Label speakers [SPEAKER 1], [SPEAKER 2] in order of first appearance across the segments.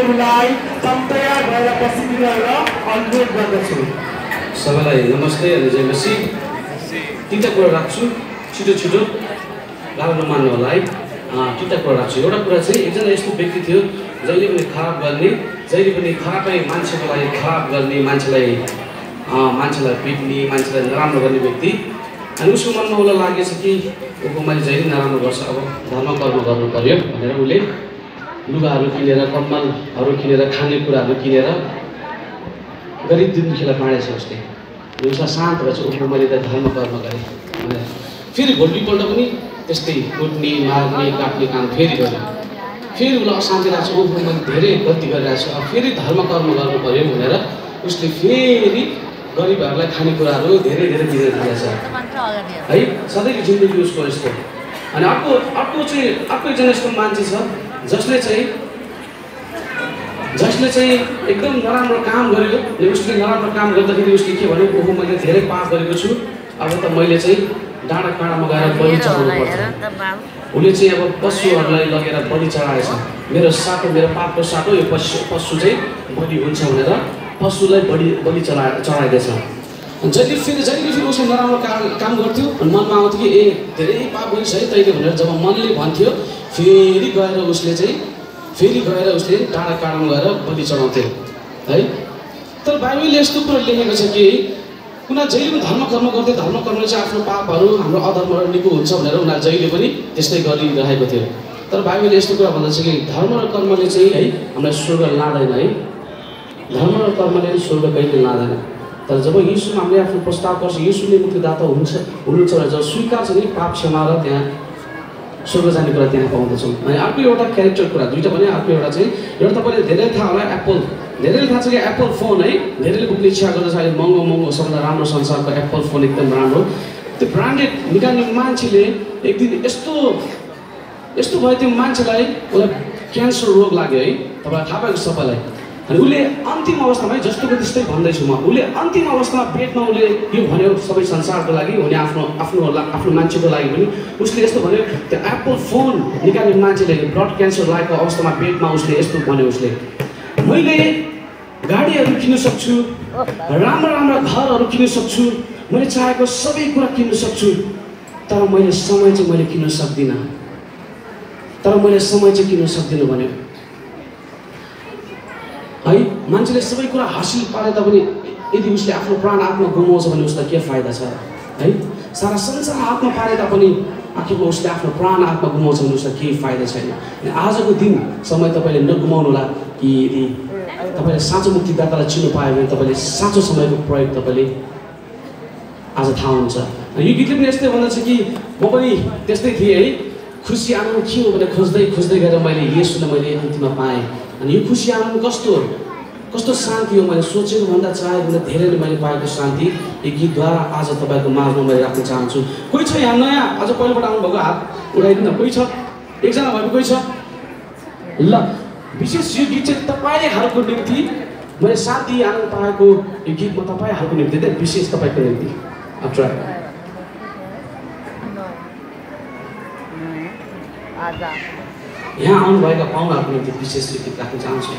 [SPEAKER 1] साथीहरूलाई तम्तया भएर बसिदिनु अनुरोध गर्दछु।
[SPEAKER 2] सबैलाई नमस्ते अनि जय मसीह। तीनटा कुरा राख्छु छिटो छिटो राम्रो मान्नु होला है। तीनटा कुरा राख्छु। एउटा कुरा चाहिँ एकजना यस्तो व्यक्ति थियो जहिले पनि खराब गर्ने, जहिले पनि खराबै मान्छेको लागि खराब गर्ने, मान्छेलाई पिट्ने, मान्छेलाई नराम्रो गर्ने व्यक्ति। अनि उसको मनमा उसलाई लागेछ कि ऊ मैले जहिले नराम्रो गर्छ, अब धर्म कर्म गर्नु पर्यो भनेर उसले लुगाहरू किनेर, कम्मलहरू किनेर, खानेकुराहरू किनेर गरिब दुखीलाई बाँडेछ उसले। उसलाई शान्त भएछ, उसको मैले त धर्म कर्म गरेँ भनेर। फेरि भोलिपल्ट पनि त्यस्तै कुट्ने, मार्ने, काट्ने काम फेरि गर्यो। फेरि उसलाई अशान्ति लाग्छ, उसको मैले धेरै गल्ती गरिरहेको छु, अब फेरि धर्म कर्म गर्नु पर्यो भनेर उसले फेरि गरिबहरूलाई खानेकुराहरू धेरै धेरै दिन थालेछ है। सधैँको जिन्दगी उसको यस्तो। अनि अर्को एकजना यस्तो मान्छे छ जसले चाहिँ एकदम नराम्रो काम गर्यो। उसले नराम्रो काम गर्दाखेरि उसले के भन्यो, ओहो मैले धेरै पाप गरेको छु, अब त मैले चाहिँ डाँडा काँडामा गएर बलि चढाउनु पर्छ। उसले चाहिँ अब पशुहरूलाई लगेर बलि चढाएछ। मेरो पापको साटो यो पशु चाहिँ बलि हुन्छ भनेर पशुलाई बलि चढाइदिएछ। जहिले फेरि उसले नराम्रो काम गर्थ्यो अनि मनमा आउँथ्यो कि धेरै पाप गरिस् है तैँले भनेर जब मनले भन्थ्यो फेरि गएर उसले टाढा काँडामा गएर बलि चढाउँथ्यो है। तर बाइबलले यस्तो कुरा लेखेको छ कि उनीहरू जहिले पनि धर्म कर्म गर्थे, धर्म कर्मले चाहिँ आफ्नो पापहरू हाम्रो अधर्महरू निको हुन्छ भनेर उनीहरू जहिले पनि त्यस्तै गरिरहेको थियो। तर बाइबलले यस्तो कुरा भन्दछ कि धर्म र कर्मले चाहिँ है हामीलाई स्वर्ग लाँदैन है। धर्म र कर्मले स्वर्ग कहिले लाँदैन। तर जब यीशु हामीले आफ्नो प्रस्ताव गर्छ, यीशुले मुक्तिदाता हुनुहुन्छ भनेर जब स्वीकार छ नि पाप क्षमा र त्यहाँ स्वर्ग जाने कुरा त्यहाँ पाउँदछौँ। अनि अर्को एउटा क्यारेक्टर कुरा दुईवटा भने अर्को एउटा चाहिँ एउटा तपाईँले धेरै थाहा होला एप्पल, धेरैले थाहा छ कि एप्पल फोन है धेरैले बोक्ने इच्छा गर्दछ। अहिले महँगो सबभन्दा राम्रो संसारको एप्पल फोन एकदम राम्रो। त्यो ब्रान्डेड निकाल्ने मान्छेले एक दिन यस्तो भयो त्यो मान्छेलाई उसलाई क्यान्सर रोग लाग्यो है। तपाईँलाई थाहा पाएको सबैलाई। अनि उसले अन्तिम अवस्थामा जस्तोको त्यस्तै भन्दैछु म, उसले अन्तिम अवस्थामा पेटमा उसले यो भन्यो सबै संसारको लागि, उसले आफ्नो मान्छेको लागि पनि उसले यस्तो भन्यो। त्यो एप्पल फोन निकाल्ने मान्छेले ब्लड क्यान्सर लागेको अवस्थामा पेटमा उसले यस्तो भन्यो, उसले मैले गाडीहरू किन्न सक्छु, राम्रा घरहरू किन्न सक्छु, मैले चाहेको सबै कुरा किन्न सक्छु, तर मैले समय चाहिँ किन्न सक्दिनँ भन्यो है। मान्छेले सबै कुरा हासिल पारे तापनि यदि उसले आफ्नो प्राण आत्मा गुमाउँछ भने उसलाई के फाइदा छ है। सारा संसार हातमा पारे तापनि आखिरमा उसले आफ्नो प्राण आत्मा गुमाउँछ भने उसलाई केही फाइदा छैन। अनि आजको दिन समय तपाईँले नगुमाउनु होला कि यदि तपाईँले साँचो मुक्तिदातालाई चिन्नु पायो भने तपाईँले साँचो समयको प्रयोग तपाईँले आज थाहा हुन्छ। यो गीतले पनि यस्तै भन्दछ कि म पनि त्यस्तै थिएँ है, खुसी आनन्द के हो भनेर खोज्दै गएर मैले येशूलाई मैले अन्तिममा पाएँ। अनि यो खुसी आनन्द कस्तो शान्ति हो, मैले सोचेको भन्दा चाहेको भन्दा धेरै नै मैले पाएको शान्ति यो गीतद्वारा आज तपाईँको माझमा मैले राख्न चाहन्छु। कोही छ यहाँ नयाँ अझ पहिलोबाट आउनुभएको हात उठाइदिनु न। कोही छ? एकजना भएको कोही छ? ल विशेष यो गीत चाहिँ तपाईँहरूको निम्ति मैले शान्ति आनन्द पाएको यो गीत म तपाईँहरूको निम्ति विशेष तपाईँको निम्ति आफ्टर यहाँ आउनुभएका पाहुनाहरूको निम्ति विशेष गीत राख्न चाहन्छु।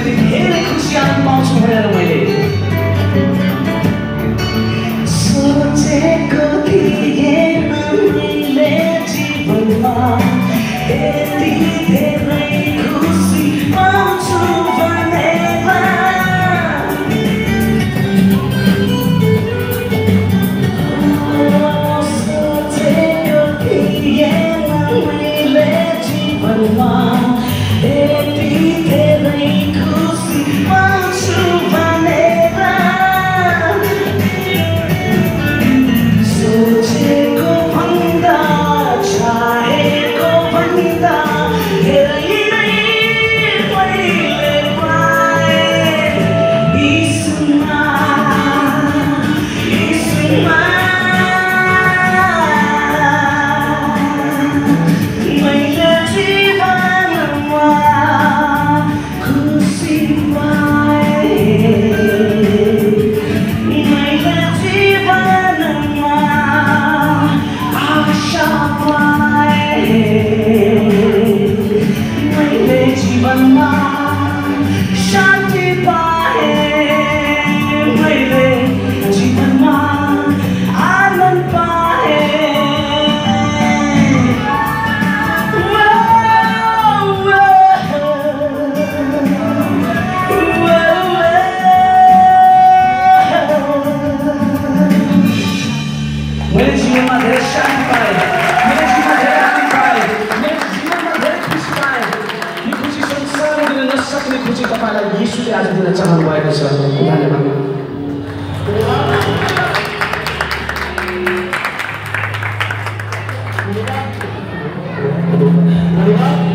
[SPEAKER 2] यति धेरै खुसी आनन्द पाउँछु भनेर मैले सोचेको थिएँ मैले जीवनमा यति धेरै खुसी पाउँछु भनेर सोचेको थिएँ मैले जीवनमा यति धेरै खुसी पाउँछु भनेर सोचेको भन्दा चाहेको भन्दा धेरै नै मैले पाएँ यीशुमा यीशुमा मैले जीवनमा खुसी पाएँ मैले जीवनमा आशा पाएँ मैले जीवनमा शान्ति पाएँ मैले जीवनमा आनन्द पाएँ मैले जीवनमा धेरै शान्ति पाएँ मैले जीवनमा धेरै आनन्द पाएँ मैले जीवनमा धेरै खुसी पाएँ यो खुसी संसारले दिन नसक्ने खुसी तपाईँलाई यीशुले आज दिन चाहनु भएको छ धन्यवाद